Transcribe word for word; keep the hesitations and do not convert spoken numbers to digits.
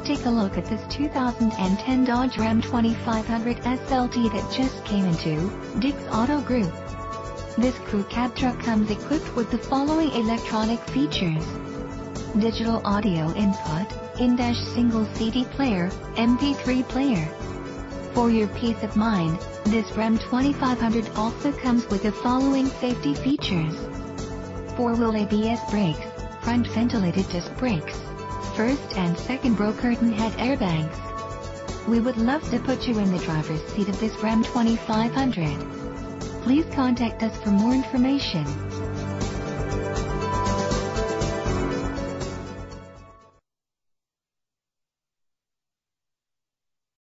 take a look at this two thousand ten Dodge Ram twenty-five hundred S L T that just came into Dick's Auto Group. This crew cab truck comes equipped with the following electronic features: digital audio input, in-dash single C D player, M P three player. For your peace of mind, this Ram twenty-five hundred also comes with the following safety features: four-wheel A B S brakes, front ventilated disc brakes, first and second row curtain head airbags. We would love to put you in the driver's seat of this Ram twenty-five hundred. Please contact us for more information.